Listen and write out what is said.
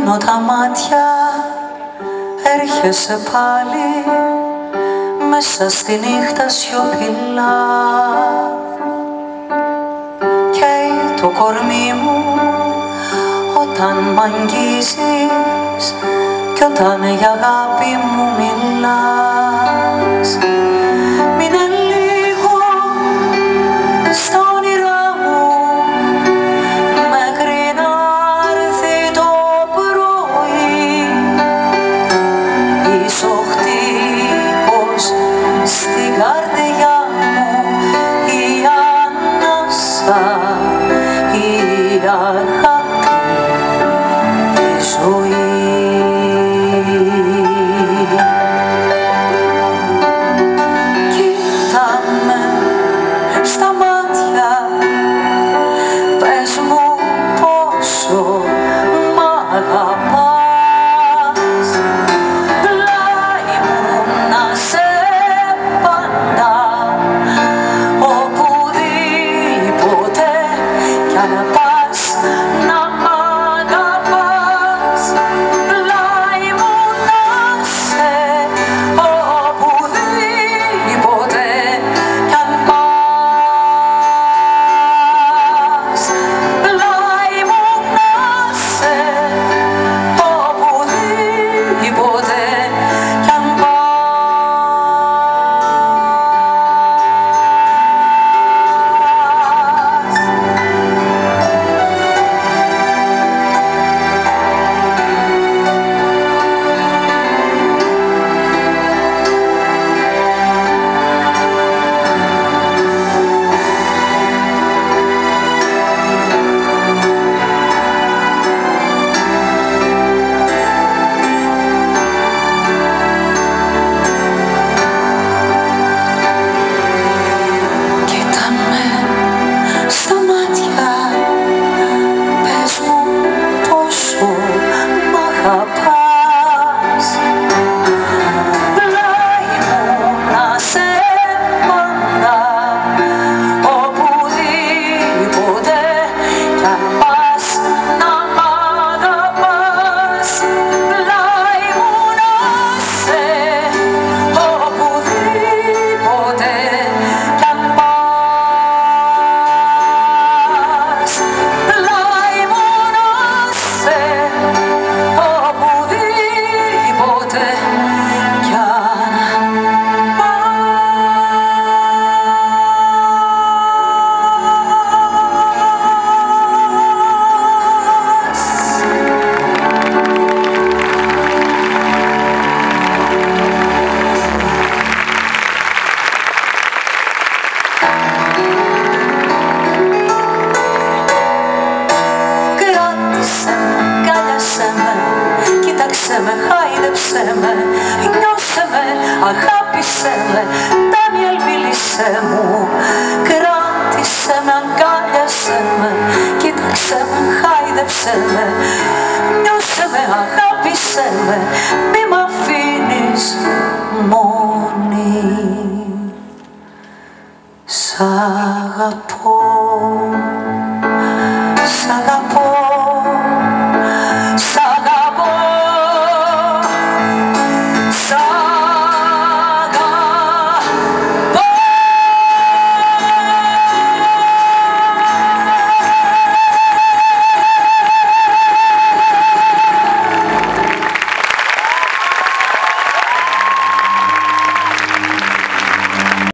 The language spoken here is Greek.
κλείνω τα μάτια, έρχεσαι πάλι μέσα στη νύχτα σιωπηλά. Καίει το κορμί μου όταν μ' αγγίζεις κι όταν για αγάπη μου μιλάς. Μείνε λίγο στα όνειρά μου μέχρι να έρθει το πρωί. Είσαι ο χτύπος στην καρδιά μου, η ανάσα, η αγάπη, η ζωή. Σ' αγαπώ, σ' αγαπώ.